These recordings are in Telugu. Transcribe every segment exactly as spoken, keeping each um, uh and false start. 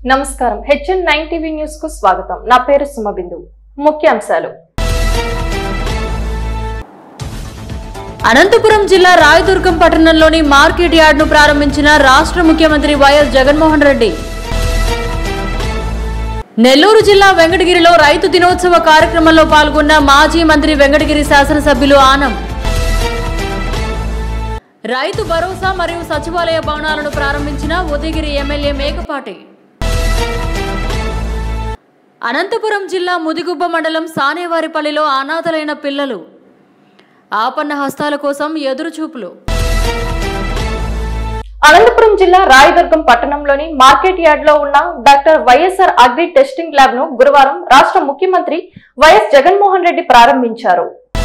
నమస్కారం హెచ్ఎన్ నైన్ టీవీ న్యూస్ కు స్వాగతం। నా పేరు సుమబిందు। ముఖ్యాంశాలు అనంతపురం జిల్లా రాయదుర్గం పట్టణంలోని మార్కెట్ యార్డ్ ను ప్రారంభించిన రాష్ట్ర ముఖ్యమంత్రి వైఎస్ జగన్మోహన్ రెడ్డి। నెల్లూరు జిల్లా వెంకటగిరిలో రైతు దినోత్సవ కార్యక్రమంలో పాల్గొన్న మాజీ మంత్రి వెంకటగిరి శాసనసభ్యులు ఆనం। రైతు భరోసా మరియు సచివాలయ భవనాలను ప్రారంభించిన ఉదయగిరి ఎమ్మెల్యే మేకపాటి। అనంతపురం జిల్లా ముదిగుబ్బ మండలం సానేవారిపల్లిలో అనాథలైన పిల్లలు ఆపన్న హస్తాల కోసం ఎదురుచూపులు। అనంతపురం జిల్లా రాయదుర్గం పట్టణంలోని మార్కెట్ యార్డ్ లో ఉన్న doctor YSR agri testing lab ను గురువారం రాష్ట్ర ముఖ్యమంత్రి వైఎస్ జగన్మోహన్ రెడ్డి ప్రారంభించారు।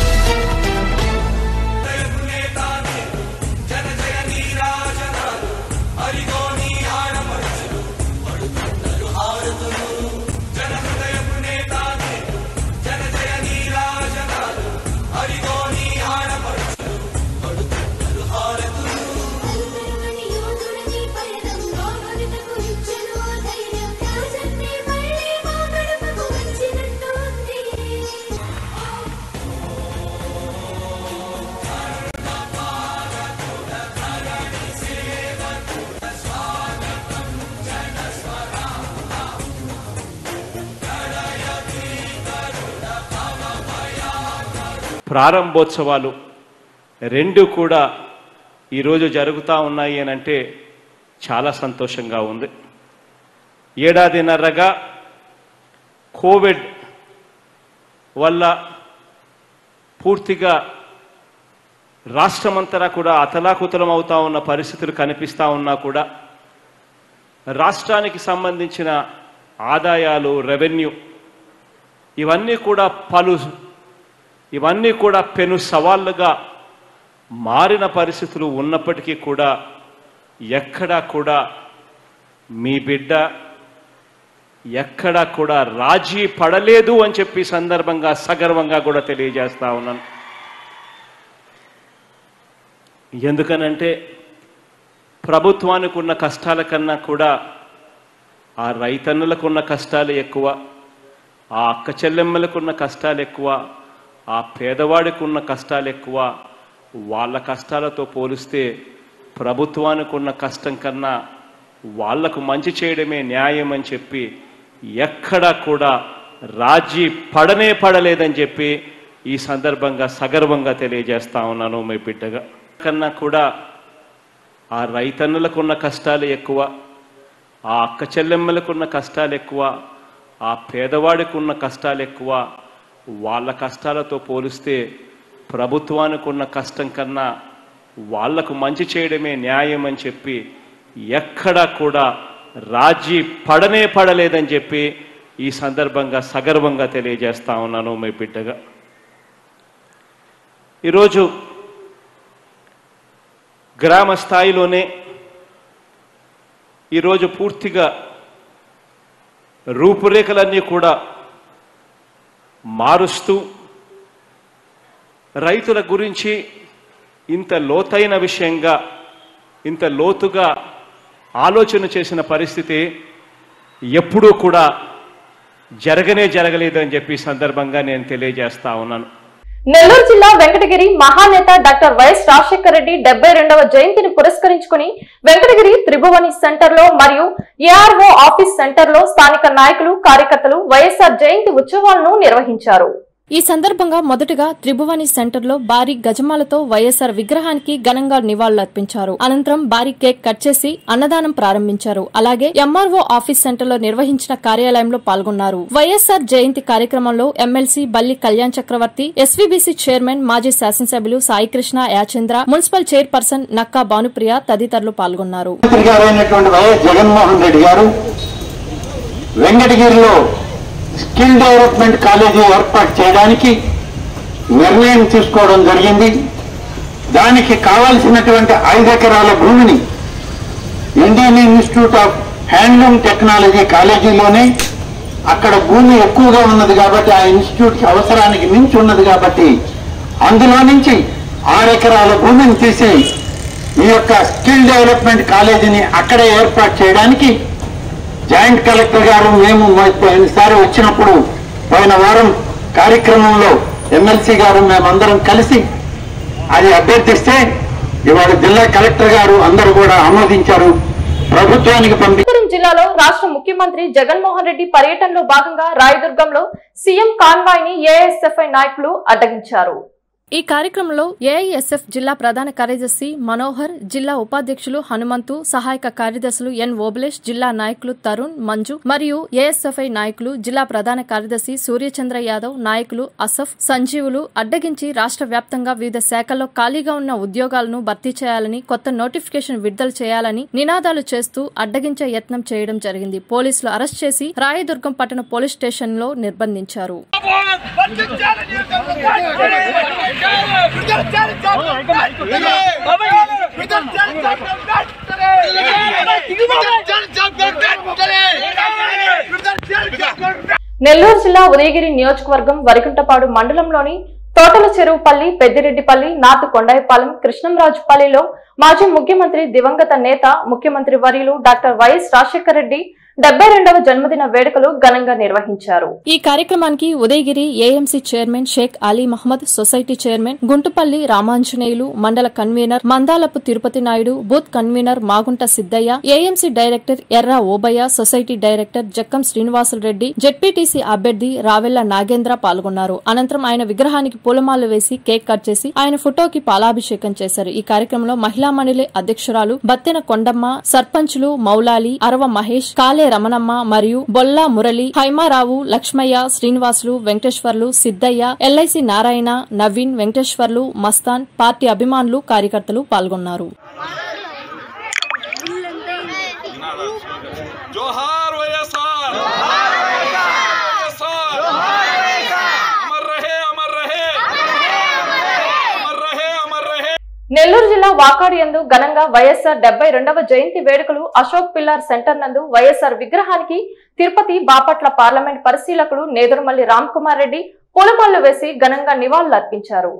ప్రారంభోత్సవాలు రెండు కూడా ఈరోజు జరుగుతూ ఉన్నాయి అని అంటే చాలా సంతోషంగా ఉంది। ఏడాదిన్నరగా కోవిడ్ వల్ల పూర్తిగా రాష్ట్రమంతటా కూడా అతలాకుతలం అవుతూ ఉన్న పరిస్థితులు కనిపిస్తూ ఉన్నా కూడా రాష్ట్రానికి సంబంధించిన ఆదాయాలు రెవెన్యూ ఇవన్నీ కూడా పలు ఇవన్నీ కూడా పెను సవాళ్ళుగా మారిన పరిస్థితులు ఉన్నప్పటికీ కూడా ఎక్కడా కూడా మీ బిడ్డ ఎక్కడా కూడా రాజీ పడలేదు అని చెప్పి సందర్భంగా సగర్వంగా కూడా తెలియజేస్తా ఉన్నాను। ఎందుకనంటే ప్రభుత్వానికి ఉన్న కష్టాల కన్నా కూడా ఆ రైతన్నులకు ఉన్న కష్టాలు ఎక్కువ, ఆ అక్క చెల్లెమ్మలకు ఉన్న కష్టాలు ఎక్కువ, ఆ పేదవాడికి ఉన్న కష్టాలు ఎక్కువ। వాళ్ళ కష్టాలతో పోలిస్తే ప్రభుత్వానికి ఉన్న కష్టం కన్నా వాళ్లకు మంచి చేయడమే న్యాయం అని చెప్పి ఎక్కడా కూడా రాజీ పడనే పడలేదని చెప్పి ఈ సందర్భంగా సగర్వంగా తెలియజేస్తా ఉన్నాను మీ బిడ్డగా। కన్నా కూడా ఆ రైతన్నులకు ఉన్న కష్టాలు ఎక్కువ, ఆ అక్క చెల్లెమ్మలకు ఉన్న కష్టాలు ఎక్కువ, ఆ పేదవాడికి ఉన్న కష్టాలు ఎక్కువ। వాళ్ళ కష్టాలతో పోలిస్తే ప్రభుత్వానికి ఉన్న కష్టం కన్నా వాళ్లకు మంచి చేయడమే న్యాయం అని చెప్పి ఎక్కడా కూడా రాజీ పడనే పడలేదని చెప్పి ఈ సందర్భంగా సగర్వంగా తెలియజేస్తా ఉన్నాను మీ బిడ్డగా। ఈరోజు గ్రామ స్థాయిలోనే ఈరోజు పూర్తిగా రూపురేఖలన్నీ కూడా మారుస్తూ రైతుల గురించి ఇంత లోతైన విషయంగా ఇంత లోతుగా ఆలోచన చేసిన పరిస్థితి ఎప్పుడూ కూడా జరగనే జరగలేదు అని చెప్పి సందర్భంగా నేను తెలియజేస్తా ఉన్నాను। నెల్లూరు జిల్లా వెంకటగిరి మహానేత డాక్టర్ వైఎస్ రాజశేఖర రెడ్డి డెబ్బై రెండవ జయంతిని పురస్కరించుకుని వెంకటగిరి త్రిభువని సెంటర్ లో మరియు ఏఆర్ఓ ఆఫీస్ సెంటర్ లో స్థానిక నాయకులు కార్యకర్తలు వైఎస్ఆర్ జయంతి ఉత్సవాలను నిర్వహించారు। ఈ సందర్భంగా మొదటగా త్రిభువని సెంటర్ లో భారీ గజమాలతో వైఎస్ఆర్ విగ్రహానికి ఘనంగా నివాళులర్పించారు। అనంతరం భారీ కేక్ కట్ చేసి అన్నదానం ప్రారంభించారు। అలాగే ఎంఆర్ఓ ఆఫీస్ సెంటర్ లో నిర్వహించిన కార్యాలయంలో పాల్గొన్నారు। వైఎస్ఆర్ జయంతి కార్యక్రమంలో ఎమ్మెల్సీ బల్లి కళ్యాణ్ చక్రవర్తి, ఎస్వీబీసీ చైర్మన్ మాజీ శాసనసభ్యులు సాయికృష్ణ యాచంద్ర, మున్సిపల్ చైర్పర్సన్ నక్కా భానుప్రియ తదితరులు పాల్గొన్నారు। వెంకటగిరిలో స్కిల్ డెవలప్మెంట్ కాలేజీ ఏర్పాటు చేయడానికి నిర్ణయం తీసుకోవడం జరిగింది। దానికి కావాల్సినటువంటి ఐదు ఎకరాల భూమిని Indian Institute of Handloom Technology కాలేజీలోనే అక్కడ భూమి ఎక్కువగా ఉన్నది కాబట్టి ఆ ఇన్స్టిట్యూట్ అవసరానికి మించి ఉన్నది కాబట్టి అందులో నుంచి ఆరు ఎకరాల భూమిని తీసి ఈ యొక్క స్కిల్ డెవలప్మెంట్ కాలేజీని అక్కడే ఏర్పాటు చేయడానికి జాయింట్ కలెక్టర్ గారు మేము పోయినసారి వచ్చినప్పుడు పోయిన వారం కార్యక్రమంలో ఎమ్మెల్సీ గారు మేమందరం కలిసి అది అభ్యర్థిస్తే ఇవాళ జిల్లా కలెక్టర్ గారు అందరూ కూడా ఆమోదించారు, ప్రభుత్వానికి పంపి. అనంతపురం జిల్లాలో రాష్ట్ర ముఖ్యమంత్రి జగన్మోహన్ రెడ్డి పర్యటనలో భాగంగా రాయదుర్గంలో సీఎం కాన్వాయ్ ని ఏఐఎస్ఎఫ్ఐ నాయకులు అడ్డగించారు. ఈ కార్యక్రమంలో ఏఐఎస్ఎఫ్ జిల్లా ప్రధాన కార్యదర్శి మనోహర్, జిల్లా ఉపాధ్యక్షులు హనుమంతు, సహాయక కార్యదర్శులు ఎన్ ఓబులేష్, జిల్లా నాయకులు తరుణ్, మంజు మరియు ఏఎస్ఎఫ్ఐ నాయకులు, జిల్లా ప్రధాన కార్యదర్శి సూర్యచంద్ర యాదవ్, నాయకులు అసఫ్, సంజీవులు అడ్డగించి రాష్ట్ర వ్యాప్తంగా వివిధ శాఖల్లో ఖాళీగా ఉన్న ఉద్యోగాలను భర్తీ చేయాలని, కొత్త నోటిఫికేషన్ విడుదల చేయాలని నినాదాలు చేస్తూ అడ్డగించే యత్నం చేయడం జరిగింది. పోలీసులు అరెస్ట్ చేసి రాయదుర్గం పట్టణ పోలీస్ స్టేషన్ లో నిర్బంధించారు. నెల్లూరు జిల్లా ఉదయగిరి నియోజకవర్గం వరికుంటపాడు మండలంలోని తోటల చెరువుపల్లి, పెద్దిరెడ్డిపల్లి, నాతు కొండాయిపాలెం, కృష్ణంరాజుపల్లిలో మాజీ ముఖ్యమంత్రి దివంగత నేత ముఖ్యమంత్రి వర్యులు డాక్టర్ వైఎస్ రాజశేఖర రెడ్డి డెబ్బై రెండవ జన్మదిన వేడుకలు ఘనంగా నిర్వహించారు. ఈ కార్యక్రమానికి Udayagiri AMC chairman Shaik Ali Mohammed, society chairman Guntupalli Ramanjaneyulu, మండల convener Mandalapu Tirupati Naidu, booth convener Magunta Siddaiah, AMC director Erra Obaiah, society director Jakkam Srinivasulareddy, ZPTC అభ్యర్థి రావెల్ల నాగేంద్ర పాల్గొన్నారు. అనంతరం ఆయన విగ్రహానికి పూలమాలలు వేసి కేక్ కట్ చేసి ఆయన ఫోటోకి పాలాభిషేకం చేశారు. ఈ కార్యక్రమంలో మహిళా మండలి అధ్యక్షురాలు బత్తెన కొండమ్మ, సర్పంచులు మౌలాలి, అరవ మహేష్, కాలే రమణమ్మ మరియు బొల్లా మురళి, హైమారావు, లక్ష్మయ్య, శ్రీనివాసులు, వెంకటేశ్వర్లు, సిద్దయ్య, ఎల్ఐసి నారాయణ, నవీన్, వెంకటేశ్వర్లు, మస్తాన్, పార్టీ అభిమానులు, కార్యకర్తలు పాల్గొన్నారు. నెల్లూరు జిల్లా వాకాడు యందు ఘనంగా వైఎస్ఆర్ డెబ్బై రెండవ జయంతి వేడుకలు అశోక్ పిల్లార్ సెంటర్ నందు వైఎస్ఆర్ విగ్రహానికి తిరుపతి బాపట్ల పార్లమెంట్ పరిశీలకుడు నేదురుమల్లి రామ్ కుమార్ రెడ్డి పూలమాలలు వేసి ఘనంగా నివాళులు అర్పించారు.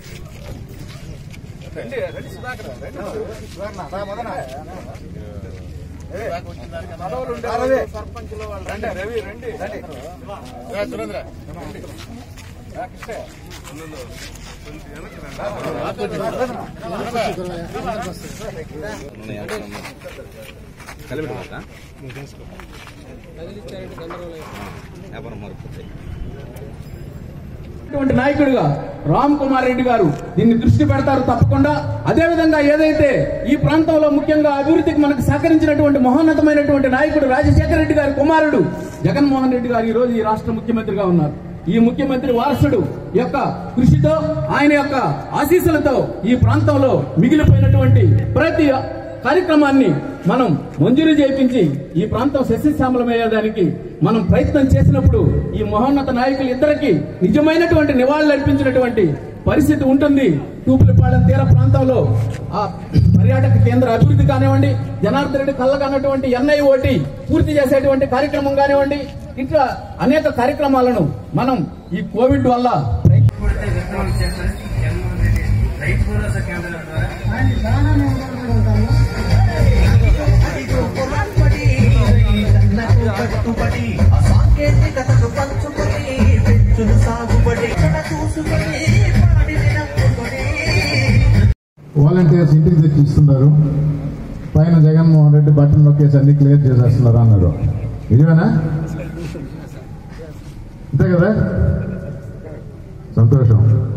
నాయకుడిగా రామ్ కుమార్ రెడ్డి గారు దీన్ని దృష్టి పెడతారు తప్పకుండా. అదేవిధంగా ఏదైతే ఈ ప్రాంతంలో ముఖ్యంగా అభివృద్ధికి మనకు సహకరించినటువంటి మహోన్నతమైనటువంటి నాయకుడు రాజశేఖర రెడ్డి గారి కుమారుడు జగన్మోహన్ రెడ్డి గారు ఈ రోజు ఈ రాష్ట్ర ముఖ్యమంత్రిగా ఉన్నారు. ఈ ముఖ్యమంత్రి వారసుడు యొక్క కృషితో, ఆయన యొక్క ఆశీస్సులతో ఈ ప్రాంతంలో మిగిలిపోయినటువంటి ప్రతి కార్యక్రమాన్ని మనం మంజూరు చేయించి ఈ ప్రాంతం సస్యశ్యామలమయ్యేదానికి మనం ప్రయత్నం చేసినప్పుడు ఈ మహోన్నత నాయకులు ఇద్దరికి నిజమైనటువంటి నివాళులు అర్పించినటువంటి పరిస్థితి ఉంటుంది. తూపులపాలెం తీర ప్రాంతంలో ఆ పర్యాటక కేంద్ర అభివృద్ధి కానివ్వండి, జనార్దన్ రెడ్డి కళ్ళకు అన్నటువంటి ఎన్ఐఓటి పూర్తి చేసేటువంటి కార్యక్రమం కానివ్వండి, ఇట్లా అనేక కార్యక్రమాలను మనం ఈ కోవిడ్ వల్ల వాలంటీర్స్ ఇంటికి తెచ్చి ఇస్తున్నారు, పైన జగన్మోహన్ రెడ్డి బటన్ నొక్కేసి అన్ని క్లియర్ చేసేస్తున్నారు అన్నారు. నిజమేనా? అంతే కదా? సంతోషం.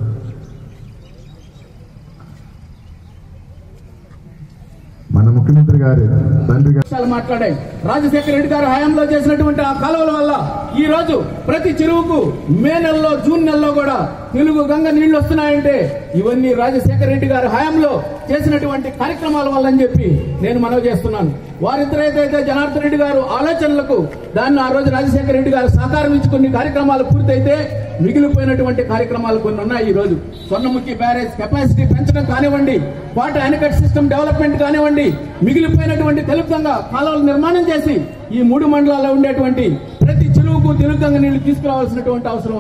మన ముఖ్యమంత్రి గారు తండ్రి గారు మాట్లాడాయి. రాజశేఖర రెడ్డి గారు హయాంలో చేసినటువంటి ఆ కాలువల వల్ల ఈ రోజు ప్రతి చెరువుకు మే నెలలో, జూన్ నెలలో కూడా తెలుగు గంగ నీళ్లు వస్తున్నాయంటే ఇవన్నీ రాజశేఖర రెడ్డి గారు హయాంలో చేసినటువంటి కార్యక్రమాల వల్ల అని చెప్పి నేను మనవి చేస్తున్నాను. వారిద్దరైతే జనార్దన్ రెడ్డి గారు ఆలోచనలకు దాన్ని ఆ రోజు రాజశేఖర రెడ్డి గారు సహకారం ఇచ్చి కొన్ని కార్యక్రమాలు పూర్తయితే మిగిలిపోయినటువంటి కార్యక్రమాలు కొన్ని ఉన్నాయి. ఈ రోజు స్వర్ణముఖి బ్యారేజ్ కెపాసిటీ పెంచడం కానివ్వండి, వాటర్ యానికట్ సిస్టమ్ డెవలప్మెంట్ కానివ్వండి, మిగిలిపోయినటువంటి తెలుగుగంగ కాలువలు నిర్మాణం చేసి ఈ మూడు మండలాల్లో ఉండేటువంటి ప్రతి చెరువుకు తెలుగుగంగ నీళ్లు తీసుకురావాల్సినటువంటి అవసరం ఉంది.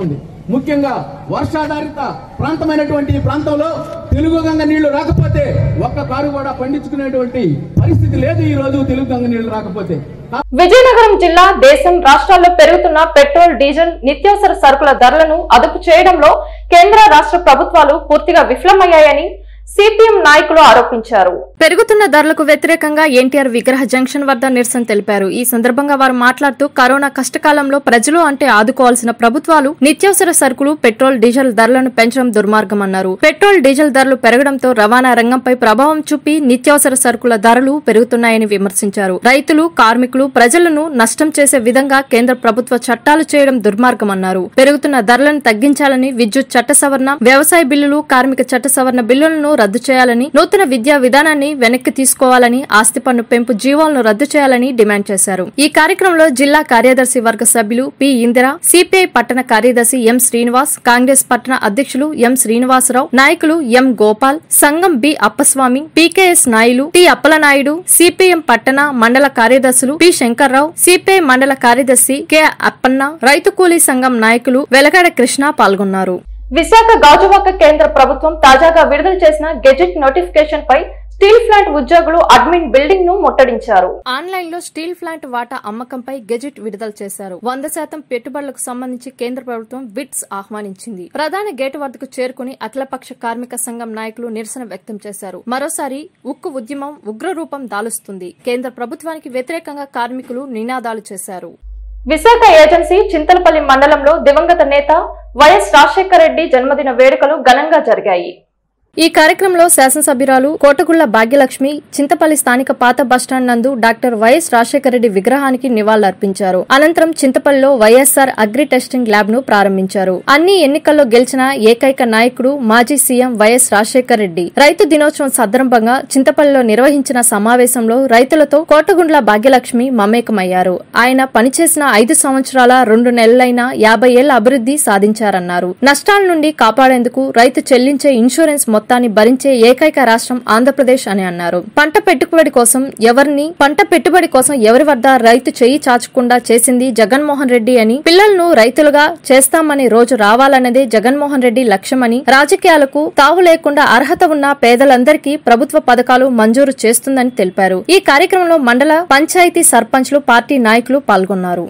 ముఖ్యంగా వర్షాధారిత ప్రాంతమైనటువంటి ఈ ప్రాంతంలో తెలుగు గంగ నీళ్లు రాకపోతే ఒక్క కారు కూడా పండించుకునేటువంటి పరిస్థితి లేదు ఈ రోజు తెలుగు గంగ నీళ్లు రాకపోతే. విజయనగరం జిల్లా దేశం రాష్ట్రాల్లో పెరుగుతున్న పెట్రోల్ డీజిల్ నిత్యావసర సరుకుల ధరలను అదుపు చేయడంలో కేంద్ర రాష్ట్ర ప్రభుత్వాలు పూర్తిగా విఫలమయ్యాయని సిపిఎం నాయకులు ఆరోపించారు. పెరుగుతున్న ధరలకు వ్యతిరేకంగా ఎన్టీఆర్ విగ్రహ జంక్షన్ వద్ద నిరసన తెలిపారు. ఈ సందర్భంగా వారు మాట్లాడుతూ కరోనా కష్టకాలంలో ప్రజలు అంటే ఆదుకోవాల్సిన ప్రభుత్వాలు నిత్యావసర సరుకులు పెట్రోల్ డీజిల్ ధరలను పెంచడం దుర్మార్గమన్నారు. పెట్రోల్ డీజిల్ ధరలు పెరగడంతో రవాణా రంగంపై ప్రభావం చూపి నిత్యావసర సరుకుల ధరలు పెరుగుతున్నాయని విమర్శించారు. రైతులు, కార్మికులు, ప్రజలను నష్టం చేసే విధంగా కేంద్ర ప్రభుత్వ చట్టాలు చేయడం దుర్మార్గమన్నారు. పెరుగుతున్న ధరలను తగ్గించాలని విద్యుత్ చట్ట సవరణ, వ్యవసాయ బిల్లులు, కార్మిక చట్ట సవరణ బిల్లులను రద్దు చేయాలని, నూతన విద్యా విధానాన్ని వెనక్కి తీసుకోవాలని, ఆస్తి పన్ను పెంపు జీవోలను రద్దు చేయాలని డిమాండ్ చేశారు. ఈ కార్యక్రమంలో జిల్లా కార్యదర్శి వర్గ సభ్యులు పి ఇందిర, సిపిఐ పట్టణ కార్యదర్శి ఎం శ్రీనివాస్, కాంగ్రెస్ పట్టణ అధ్యక్షులు ఎం శ్రీనివాసరావు, నాయకులు ఎం గోపాల్, సంఘం B Appaswamy, PKS Nayulu, T Appalanaidu, CPM పట్టణ మండల కార్యదర్శులు పి శంకర్రావు, సిపిఐ మండల కార్యదర్శి కె అప్పన్న, రైతు కూలీ సంఘం నాయకులు వెలగడ కృష్ణ పాల్గొన్నారు. విశాఖ గాజువాక కేంద్ర ప్రభుత్వం తాజాగా విడుదల చేసిన గెజెట్ నోటిఫికేషన్ పై స్టీల్ ప్లాంట్ ఉద్యోగులు అడ్మిన్ బిల్డింగ్ ను ముట్టడించారు. ఆన్లైన్ లో స్టీల్ ప్లాంట్ వాటా అమ్మకంపై గెజెట్ విడుదల చేశారు. వంద శాతం పెట్టుబడులకు సంబంధించి కేంద్ర ప్రభుత్వం బిట్స్ ఆహ్వానించింది. ప్రధాన గేటు వద్దకు చేరుకుని అఖిలపక్ష కార్మిక సంఘం నాయకులు నిరసన వ్యక్తం చేశారు. మరోసారి ఉక్కు ఉద్యమం ఉగ్రరూపం దాలుస్తుంది. కేంద్ర ప్రభుత్వానికి వ్యతిరేకంగా కార్మికులు నినాదాలు చేశారు. విశాఖ ఏజెన్సీ చింతలపల్లి మండలంలో దివంగత నేత వైఎస్ రాజశేఖర రెడ్డి జన్మదిన వేడుకలు ఘనంగా జరిగాయి. ఈ కార్యక్రమంలో శాసనసభ్యురాలు కోటగుళ్ల భాగ్యలక్ష్మి చింతపల్లి స్థానిక పాత బస్టాండ్ నందు డాక్టర్ వైఎస్ రాజశేఖర రెడ్డి విగ్రహానికి నివాళులర్పించారు. అనంతరం చింతపల్లిలో వైఎస్ఆర్ అగ్రి టెస్టింగ్ ల్యాబ్ ను ప్రారంభించారు. అన్ని ఎన్నికల్లో గెలిచిన ఏకైక నాయకుడు మాజీ సీఎం వైఎస్ రాజశేఖర రెడ్డి. రైతు దినోత్సవం సందర్భంగా చింతపల్లిలో నిర్వహించిన సమావేశంలో రైతులతో కోటగుండ్ల భాగ్యలక్ష్మి మమేకమయ్యారు. ఆయన పనిచేసిన ఐదు సంవత్సరాల రెండు నెలలైన యాభై ఏళ్ల అభివృద్ది సాధించారన్నారు. నష్టాల నుండి కాపాడేందుకు రైతు చెల్లించే ఇన్సూరెన్స్ మొత్తాన్ని భరించే ఏకైక రాష్ట్రం ఆంధ్రప్రదేశ్ అని అన్నారు. పంట పెట్టుబడి కోసం ఎవరిని పంట పెట్టుబడి కోసం ఎవరి వద్ద రైతు చెయ్యి చాచకుండా చేసింది జగన్మోహన్ రెడ్డి అని, పిల్లలను రైతులుగా చేస్తామని రోజు రావాలన్నదే జగన్మోహన్ రెడ్డి లక్ష్యమని, రాజకీయాలకు తావు లేకుండా అర్హత ఉన్న పేదలందరికీ ప్రభుత్వ పథకాలు మంజూరు చేస్తుందని తెలిపారు. ఈ కార్యక్రమంలో మండల పంచాయతీ సర్పంచ్లు, పార్టీ నాయకులు పాల్గొన్నారు.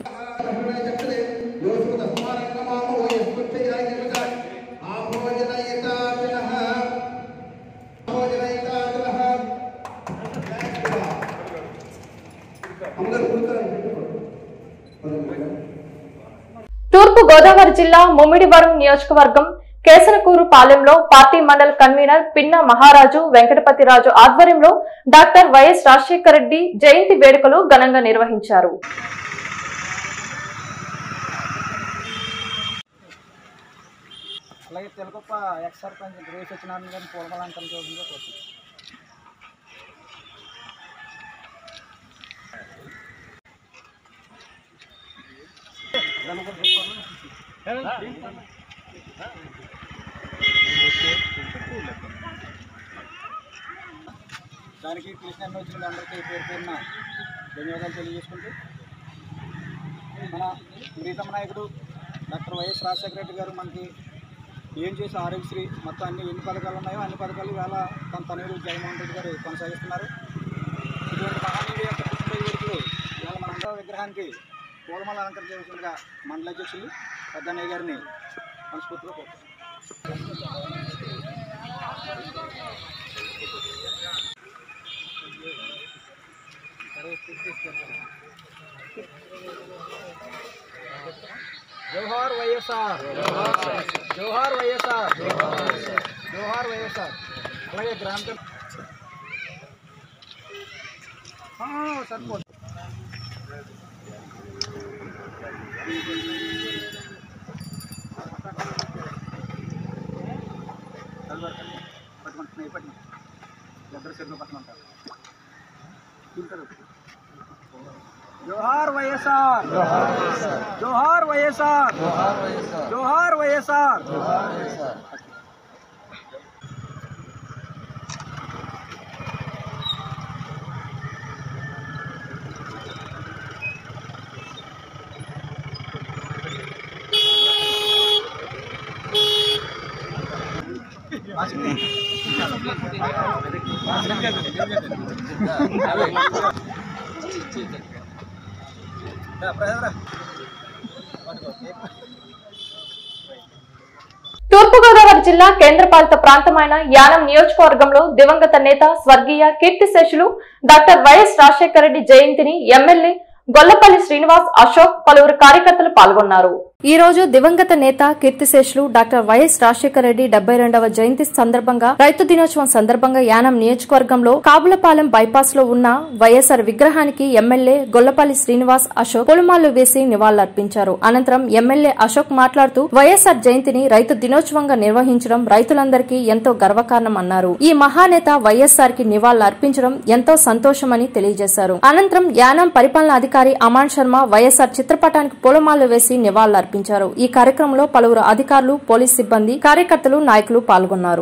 తూర్పు గోదావరి జిల్లా ముమ్మిడివరం నియోజకవర్గం కేసనకూరు పాలెంలో పార్టీ మండల కన్వీనర్ పిన్న మహారాజు వెంకటపతిరాజు ఆధ్వర్యంలో డాక్టర్ వైఎస్ రాజశేఖర రెడ్డి జయంతి వేడుకలు ఘనంగా నిర్వహించారు. అలాగే తెలుగుప్ప ఎక్స్ సర్పంచ్ గ్రేస్ సత్యనారాయణ గారిని పూలమాలంకరణ చేసిందో కోరుతున్నాను. దానికి కృష్ణ వచ్చిన అందరికీ పేరు పేరున ధన్యవాదాలు తెలియజేసుకుంటూ, మన ప్రీతమ నాయకుడు డాక్టర్ వైఎస్ రాజశేఖర రెడ్డి గారు మనకి ఏం చేసి ఆరోగ్యశ్రీ మొత్తం అన్ని ఎన్ని పథకాలు ఉన్నాయో అన్ని పథకాలు ఇవాళ తన తనయుడు జగన్మోహన్ రెడ్డి గారు కొనసాగిస్తున్నారు. ఇటువంటి మహానీయుడి యొక్క పుట్టినరోజు వేడుకలు ఇవాళ మన విగ్రహానికి పూలమాల అలంకరణ చేస్తుండగా మండల అధ్యక్షులు పెద్దన్నయ్య గారిని మనస్ఫూర్తిగా కోరుతున్నాను. జోహార్ వైఎస్ఆర్, జోహార్ వైఎస్ఆర్, జోహార్ వైఎస్ఆర్. అలాగే గ్రామ సరిపోతుంది. పట్టుకుంటున్నాయి పట్టిన ఇద్దరు చెట్లు పట్టుకుంటారు. జోహార్ వైఎస్ఆర్, జోహార్ వైఎస్ఆర్, జోహార్ వైఎస్ఆర్. తూర్పుగోదావరి జిల్లా కేంద్రపాలిత ప్రాంతమైన యానం నియోజకవర్గంలో దివంగత నేత స్వర్గీయ కీర్తిశేషులు డాక్టర్ వైఎస్ రాజశేఖర రెడ్డి జయంతిని ఎమ్మెల్యే గొల్లపల్లి శ్రీనివాస్ అశోక్ పలువురు కార్యకర్తలు పాల్గొన్నారు. ఈ రోజు దివంగత నేత కీర్తిశేషులు డాక్టర్ వైఎస్ రాజశేఖర రెడ్డి డెబ్బై రెండవ జయంతి సందర్భంగా రైతు దినోత్సవం సందర్భంగా యానం నియోజకవర్గంలో కాబులపాలెం బైపాస్ లో ఉన్న వైఎస్ఆర్ విగ్రహానికి ఎమ్మెల్యే గొల్లపల్లి శ్రీనివాస్ అశోక్ పూలమాలలు వేసి నివాళులర్పించారు. అనంతరం ఎమ్మెల్యే అశోక్ మాట్లాడుతూ వైఎస్ఆర్ జయంతిని రైతు దినోత్సవంగా నిర్వహించడం రైతులందరికీ ఎంతో గర్వకారణం అన్నారు. ఈ మహానేత వైఎస్ఆర్ కి నివాళులర్పించడం ఎంతో సంతోషమని తెలియజేశారు. అనంతరం యానం పరిపాలనాధికారి అమాన్ శర్మ వైఎస్ఆర్ చిత్రపటానికి పూలమాలలు వేసి నివాళులర్పించారు. ఈ కార్యక్రమంలో పలువురు అధికారులు, పోలీస్ సిబ్బంది, కార్యకర్తలు, నాయకులు పాల్గొన్నారు.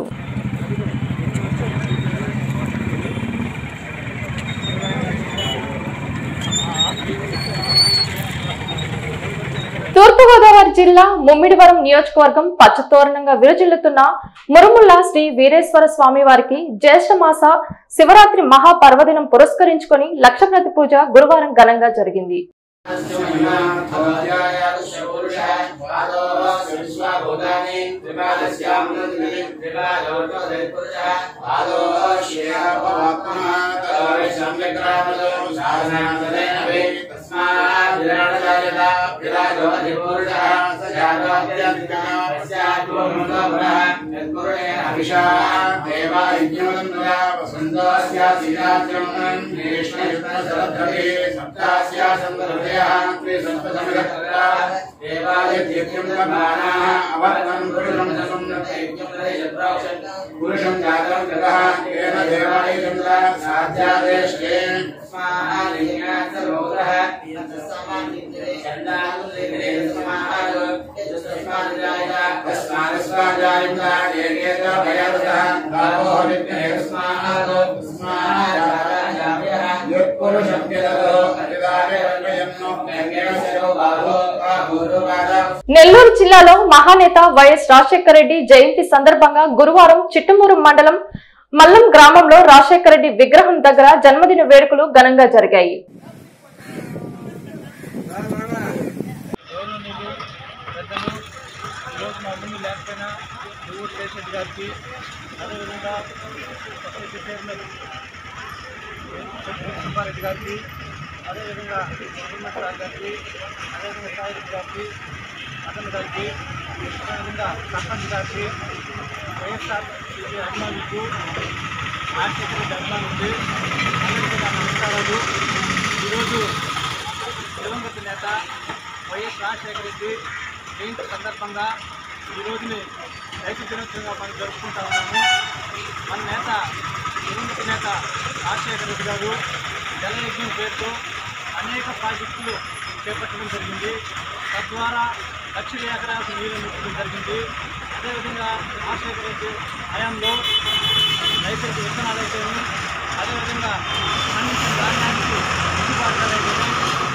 తూర్పుగోదావరి జిల్లా ముమ్మిడివరం నియోజకవర్గం పచ్చతోరణంగా విరజిల్లుతున్న మురుముల్ల శ్రీ వీరేశ్వర స్వామి వారికి జ్యేష్ఠ మాస శివరాత్రి మహాపర్వదినం పురస్కరించుకుని లక్షప్రతి పూజ గురువారం ఘనంగా జరిగింది. పురుషం జాతం జగః తేన దేవాయ చంద్ర సాధ్యాదేశే నెల్లూరు జిల్లాలో మహానేత వైఎస్ రాజశేఖర రెడ్డి జయంతి సందర్భంగా గురువారం చిట్టమూరు మండలం మల్లం గ్రామంలో రాజశేఖర రెడ్డి విగ్రహం దగ్గర జన్మదిన వేడుకలు ఘనంగా జరిగాయి. అదేవిధంగా గారికి అదేవిధంగా సాయి గారికి అతని గారికి అదేవిధంగా సర్పంచ్ గారికి వైఎస్ఆర్ అభిమానులకు రాజశేఖర రెడ్డి అభిమానులకు అందరికీ నా నమస్కారాలు. ఈరోజు దివంగత నేత వైఎస్ రాజశేఖర రెడ్డి జయంతి సందర్భంగా ఈ రోజుని రైతు దినోత్సవంగా మనం జరుపుకుంటా ఉన్నాము. మన నేత దివంగత నేత రాజశేఖర రెడ్డి గారు జలయజ్ఞం పేరుతో అనేక ప్రాజెక్టులు చేపట్టడం జరిగింది. తద్వారా లక్షల ఎకరాలకు నీరు నింపడం జరిగింది. అదేవిధంగా రాజశేఖర రెడ్డి హయాంలో రైతులకు విత్తనాలు అయితేనే, అదేవిధంగా పండించిన ధాన్యానికి గిట్టుబాటు అయితేనే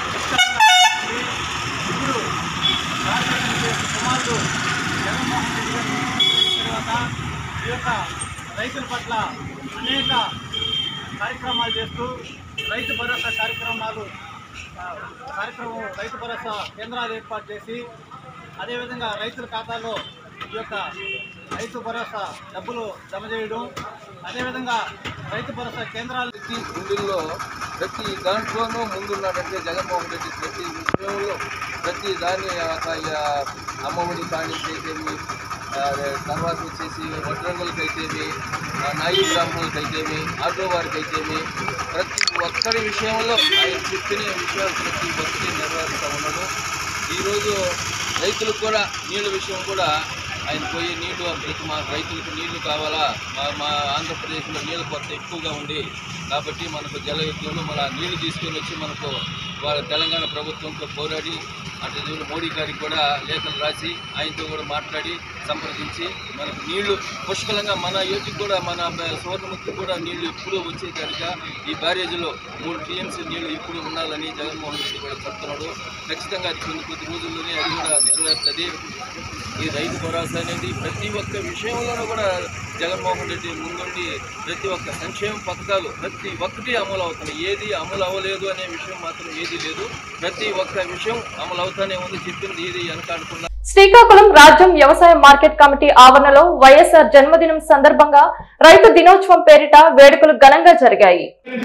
ఇప్పుడు రాజశేఖర రెడ్డి కుమారుడు జగన్మోహన్ రెడ్డి గారి తర్వాత ఈ యొక్క రైతుల పట్ల అనేక కార్యక్రమాలు చేస్తూ రైతు భరోసా కార్యక్రమాలు కార్యక్రమం రైతు భరోసా కేంద్రాలు ఏర్పాటు చేసి అదేవిధంగా రైతుల ఖాతాలో ఈ యొక్క రైతు భరోసా డబ్బులు జమ చేయడం, అదేవిధంగా రైతు భరోసా కేంద్రాలు ముందులో ప్రతి దాంట్లోనూ ముందున్నాడంటే జగన్మోహన్ రెడ్డి ప్రతి విషయంలో ప్రతి దాన్ని అమ్మఒడి కానికైతేమి, తర్వాత వచ్చేసి వడ్రంగులకైతేమి, నాయు బ్రాహ్మణులకైతేమి, ఆటో వారికైతేమి ప్రతి ఒక్కరి విషయంలో ఆయన చెప్పిన విషయాలు ప్రతి ఒక్కరి నెరవేరుస్తూ ఉన్నాడు. ఈరోజు రైతులకు కూడా నీళ్ళ విషయం కూడా ఆయన పోయి నీళ్లు ప్రతి మా రైతులకు నీళ్లు కావాలా, మా మా ఆంధ్రప్రదేశ్లో నీళ్ళ కొరత ఎక్కువగా ఉంది కాబట్టి మనకు జలయజ్ఞంలో మన నీళ్లు తీసుకొని వచ్చి మనకు వాళ్ళ తెలంగాణ ప్రభుత్వంతో పోరాడి అటు మోడీ గారికి కూడా లేఖలు రాసి ఆయనతో కూడా మాట్లాడి సంప్రదించి మనకు నీళ్లు పుష్కలంగా మన యోజికి కూడా మన సువర్ణముఖి కూడా నీళ్లు ఎప్పుడూ వచ్చేసరిగా ఈ బ్యారేజ్లో మూడు టీఎంసీ నీళ్లు ఎప్పుడు ఉండాలని జగన్మోహన్ రెడ్డి కూడా చెప్తున్నాడు. ఖచ్చితంగా అది కొన్ని కొద్ది రోజుల్లోనే అది కూడా నెరవేరుతుంది. ఈ రైతు భరోసా అనేది ప్రతి ఒక్క విషయంలోనూ కూడా జగన్మోహన్ రెడ్డి ముందుండి ప్రతి ఒక్క సంక్షేమ పథకాలు ప్రతి ఒక్కటి అమలు అవుతున్నాయి. ఏది అమలు అవ్వలేదు అనే విషయం మాత్రం ఏది లేదు. ప్రతి ఒక్క విషయం అమలు అవుతానే ఉంది. చెప్పింది ఏది వెనకాడకుండా. శ్రీకాకుళం రాజ్యం వ్యవసాయ మార్కెట్ కమిటీ ఆవరణలో వైఎస్ఆర్ జన్మదినం సందర్భంగా రైతు దినోత్సవం పేరిట వేడుకలు ఘనంగా జరిగాయి.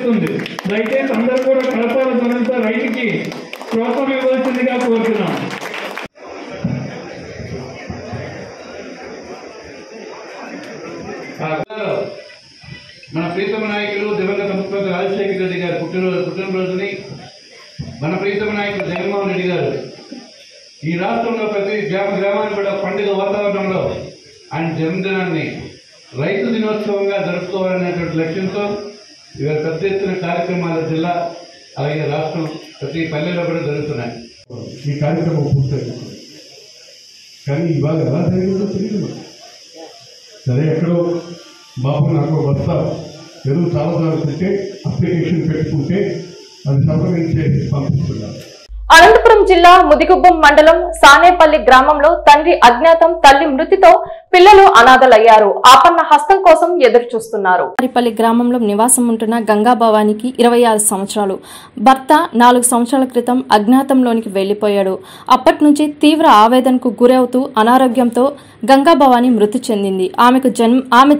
మన ప్రీతమ నాయకులు దివంగత ముఖ్యమంత్రి రాజశేఖర రెడ్డి గారు పుట్టినరోజు పుట్టినరోజుని మన ప్రీతమ నాయకులు జగన్మోహన్ రెడ్డి గారు ఈ రాష్ట్రంలో ప్రతి గ్రామ గ్రామానికి కూడా పండుగ వాతావరణంలో ఆయన జన్మదినాన్ని రైతు దినోత్సవంగా జరుపుకోవాలనేటువంటి లక్ష్యంతో ఇవాళ పెద్ద ఎత్తున కార్యక్రమాలు జిల్లా అలాగే రాష్ట్రం ప్రతి పల్లెలో కూడా జరుగుతున్నాయి. ఈ కార్యక్రమం పూర్తయింది, కానీ ఇవాళ ఎలా జరిగిందో తెలియదు. సరే, ఎక్కడో బాబు నాకు వస్తా ఎరువు చాలాసార్లు పెట్టి అప్లికేషన్ పెట్టుకుంటే అది సబ్మిట్ చేసి పంపిస్తున్నారు. అనంతపురం జిల్లా ముదిగుబ్బం మండలం సానేపల్లి గ్రామంలో తండ్రి అజ్ఞాతం తల్లి మృతితో పిల్లలు అనాథలయ్యారు. ఆపన్న హస్తం కోసం ఎదురు చూస్తున్నారు. సానేపల్లి గ్రామంలో నివాసం ఉంటున్న గంగాభవానికి ఇరవై ఆరు సంవత్సరాలు. భర్త నాలుగు సంవత్సరాల క్రితం అజ్ఞాతంలోనికి వెళ్లిపోయాడు. అప్పటి నుంచి తీవ్ర ఆవేదనకు గురవుతూ అనారోగ్యంతో గంగాభవాని మృతి చెందింది. ఆమెకు జన్మ ఆమె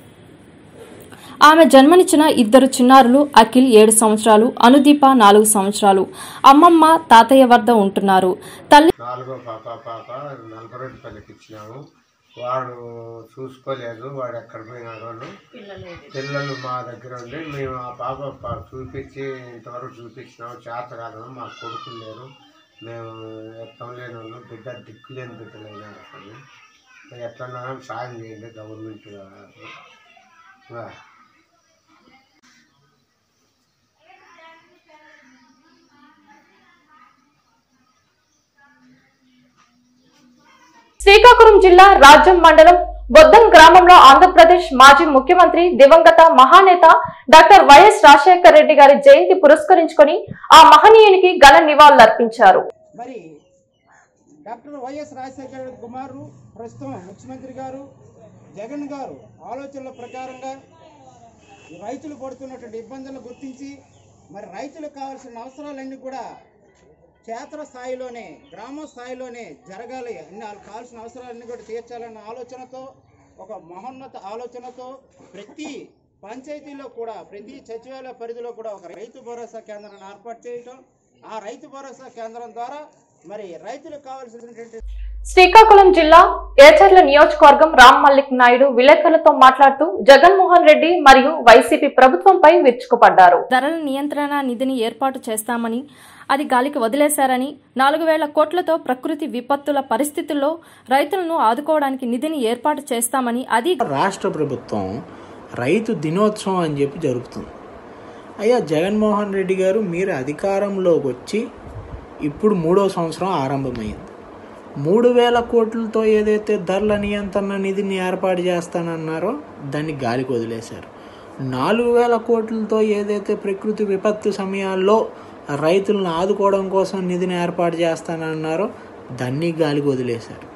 ఆమె జన్మనిచ్చిన ఇద్దరు చిన్నారులు అఖిల్ ఏడు సంవత్సరాలు, అనుదీప నాలుగు సంవత్సరాలు అమ్మమ్మ తాతయ్య వద్ద ఉంటున్నారు. తల్లి నాలుగో పాప పాప నలభై రెండు పల్లెకి ఇచ్చినాము. వాడు చూసుకోలేదు, వాడు ఎక్కడ పోయినాడు. పిల్లలు మా దగ్గర ఉండి మేము ఆ పాప చూపించి ఇంతవరకు చూపించినాము. చేత కాదు, మా కొడుకులు లేరు, మేము ఎత్తం లేని వాళ్ళు, బిడ్డ దిక్కులేని బిడ్డలు అయినారు. అసలు ఎట్లా సాయం చేయండి గవర్నమెంట్. శ్రీకాకుళం జిల్లా రాజ్యం మండలం బొద్దం గ్రామంలో ఆంధ్రప్రదేశ్ మాజీ ముఖ్యమంత్రి దివంగత మహానేత డాక్టర్ వైఎస్ రాజశేఖర రెడ్డి గారి జయంతి పురస్కరించుకొని ఆ మహనీయునికి ఘన నివాళులర్పించారు. మరి డాక్టర్ వైఎస్ రాజశేఖర రెడ్డి కుమారు ప్రస్తుతం ముఖ్యమంత్రి గారు జగన్ గారు ఆలోచనల ప్రకారంగా రైతులు పడుతున్నటువంటి ఇబ్బందులను గుర్తించి మరి రైతులకు కావాల్సిన అవసరాలన్నీ కూడా క్షేత్ర స్థాయిలోనే గ్రామ స్థాయిలోనే జరగాలి, అన్ని కావాల్సిన అవసరాలన్నీ కూడా తీర్చాలన్న ఆలోచనతో, ఒక మహోన్నత ఆలోచనతో ప్రతి పంచాయతీలో కూడా ప్రతి సచివాలయ పరిధిలో కూడా ఒక రైతు భరోసా కేంద్రాన్ని ఏర్పాటు చేయటం, ఆ రైతు భరోసా కేంద్రం ద్వారా మరి రైతులకు కావాల్సినటువంటి శ్రీకాకుళం జిల్లా ఏచర్ల నియోజకవర్గం రామ్ మల్లిక్ నాయుడు విలేకరులతో మాట్లాడుతూ జగన్మోహన్ రెడ్డి మరియు వైసీపీ ప్రభుత్వంపై విరుచుకుపడ్డారు. ధరల నియంత్రణ నిధిని ఏర్పాటు చేస్తామని అది గాలికి వదిలేశారని, నాలుగు వేల కోట్లతో ప్రకృతి విపత్తుల పరిస్థితుల్లో రైతులను ఆదుకోవడానికి నిధిని ఏర్పాటు చేస్తామని, అది రాష్ట్ర ప్రభుత్వం రైతు దినోత్సవం అని చెప్పి జరుగుతుంది. అయ్యా జగన్మోహన్ రెడ్డి గారు, మీరు అధికారంలోకి వచ్చి ఇప్పుడు మూడో సంవత్సరం ఆరంభమైంది. మూడు వేల కోట్లతో ఏదైతే ధరల నియంత్రణ నిధిని ఏర్పాటు చేస్తానన్నారో దాన్ని గాలికి వదిలేశారు. నాలుగు వేల కోట్లతో ఏదైతే ప్రకృతి విపత్తు సమయాల్లో రైతులను ఆదుకోవడం కోసం నిధిని ఏర్పాటు చేస్తానన్నారో దాన్ని గాలికి వదిలేశారు.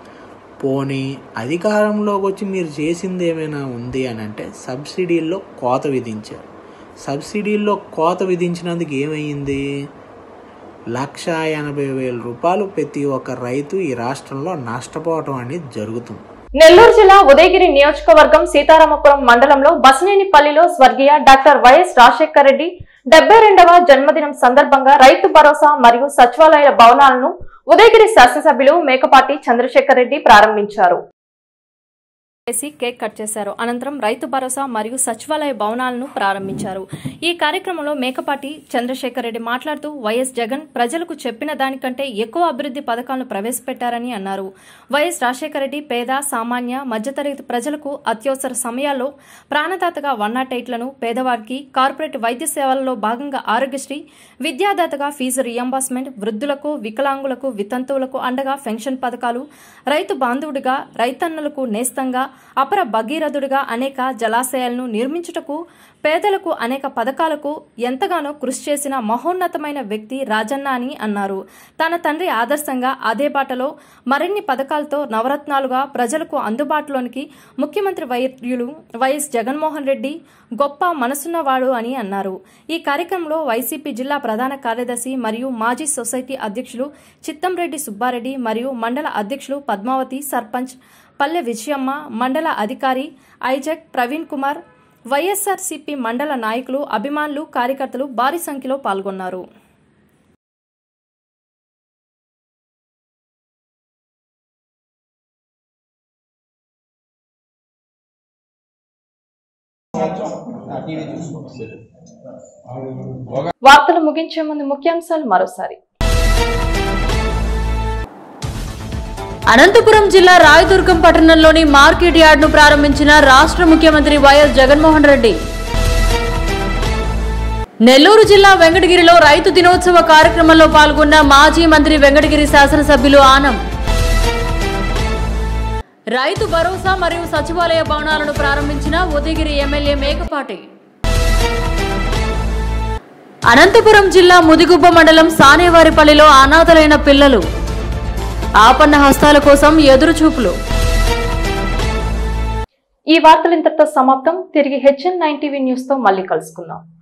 పోనీ అధికారంలోకి వచ్చి మీరు చేసింది ఏమైనా ఉంది అని అంటే సబ్సిడీల్లో కోత విధించారు. సబ్సిడీల్లో కోత విధించినందుకు ఏమైంది? లక్ష ఎనభై వేల రూపాయలు ప్రతి ఒక్క రైతు ఈ రాష్ట్రంలో నష్టపోవటం అనేది జరుగుతుంది. నెల్లూరు జిల్లా ఉదయగిరి నియోజకవర్గం సీతారామపురం మండలంలో బసనేనిపల్లిలో స్వర్గీయ డాక్టర్ వైఎస్ రాజశేఖర రెడ్డి డెబ్బై రెండవ జన్మదినం సందర్భంగా రైతు భరోసా మరియు సచివాలయ భవనాలను ఉదయగిరి శాసనసభ్యులు మేకపాటి చంద్రశేఖర్ రెడ్డి ప్రారంభించారు. చేసి కేక్ కట్ చేశారు. అనంతరం రైతు భరోసా మరియు సచివాలయ భవనాలను ప్రారంభించారు. ఈ కార్యక్రమంలో మేకపాటి చంద్రశేఖర్ రెడ్డి మాట్లాడుతూ వైఎస్ జగన్ ప్రజలకు చెప్పిన దానికంటే ఎక్కువ అభివృద్ధి పథకాలను ప్రవేశపెట్టారని అన్నారు. వైఎస్ రాజశేఖర రెడ్డి పేద సామాన్య మధ్యతరగతి ప్రజలకు అత్యవసర సమయాల్లో ప్రాణదాతగా వన్ నాట్ ఎయిట్లను, పేదవారికి కార్పొరేట్ వైద్య సేవలలో భాగంగా ఆరోగ్యశ్రీ, విద్యాదాతగా ఫీజు రియంబర్స్మెంట్, వృద్ధులకు, వికలాంగులకు, వితంతువులకు అండగా పెన్షన్ పథకాలు, రైతు బాంధవుడిగా, రైతన్నలకు నేస్తంగా, అపర భగీరథుడిగా అనేక జలాశయాలను నిర్మించుటకు, పేదలకు అనేక పథకాలకు ఎంతగానో కృషి చేసిన మహోన్నతమైన వ్యక్తి రాజన్న అని అన్నారు. తన తండ్రి ఆదర్శంగా అదే బాటలో మరిన్ని పథకాలతో నవరత్నాలుగా ప్రజలకు అందుబాటులోనికి ముఖ్యమంత్రి వైద్యులు వైఎస్ జగన్మోహన్ రెడ్డి గొప్ప మనసున్నవాడు అని అన్నారు. ఈ కార్యక్రమంలో వైసీపీ జిల్లా ప్రధాన కార్యదర్శి మరియు మాజీ సొసైటీ అధ్యక్షులు చిత్తంరెడ్డి సుబ్బారెడ్డి మరియు మండల అధ్యక్షులు పద్మావతి, సర్పంచ్ పల్లె విజయమ్మ, మండల అధికారి ఐజక్ ప్రవీణ్ కుమార్, వైఎస్ఆర్సీపీ మండల నాయకులు, అభిమానులు, కార్యకర్తలు భారీ సంఖ్యలో పాల్గొన్నారు. వార్తలు ముగించే ముందు ముఖ్యాంశాలు మరోసారి. అనంతపురం జిల్లా రాయదుర్గం పట్టణంలోని మార్కెట్ యార్డ్ను ప్రారంభించిన రాష్ట్ర ముఖ్యమంత్రి వైఎస్ జగన్మోహన్ రెడ్డి. నెల్లూరు జిల్లా వెంకటగిరిలో రైతు దినోత్సవ కార్యక్రమంలో పాల్గొన్న మాజీ మంత్రి వెంకటగిరి శాసనసభ్యులు ఆనం. రైతు భరోసా మరియు సచివాలయ భవనాలను ప్రారంభించిన ఉదయగిరి ఎమ్మెల్యే మేకపాటి. అనంతపురం జిల్లా ముదిగుబ్బ మండలం సానేవారిపల్లిలో అనాథలైన పిల్లలు ఆపన్న హస్తాల కోసం ఎదురుచూపులు. ఈ వార్తలు ఇంతటితో సమాప్తం. తిరిగి హెచ్ఎన్ నైన్ టీవీ న్యూస్ తో మళ్ళీ కలుసుకుందాం.